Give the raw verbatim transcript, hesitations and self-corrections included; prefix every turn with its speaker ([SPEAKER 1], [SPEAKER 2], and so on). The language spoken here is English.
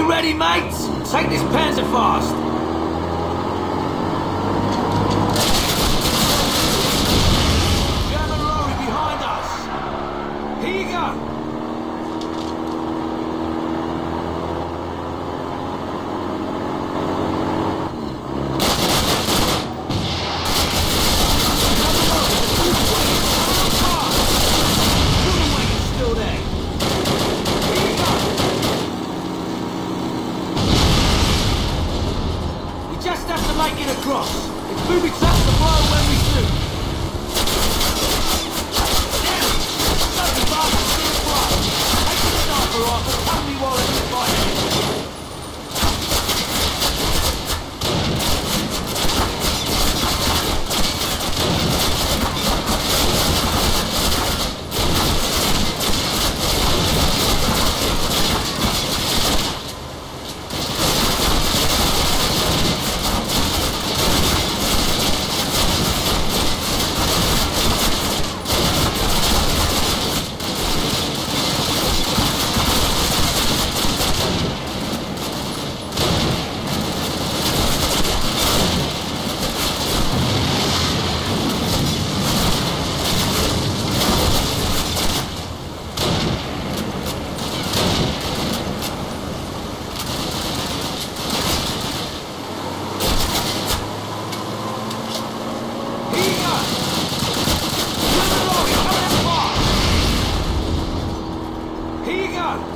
[SPEAKER 1] you ready, mates? Take this panzer fast. German lorry behind us. Here you go. Make it across. It's booby traps to blow when we shoot. Damn it! Something bastard still fly. Take the sniper rifle, cover me while I get by here. Here you go!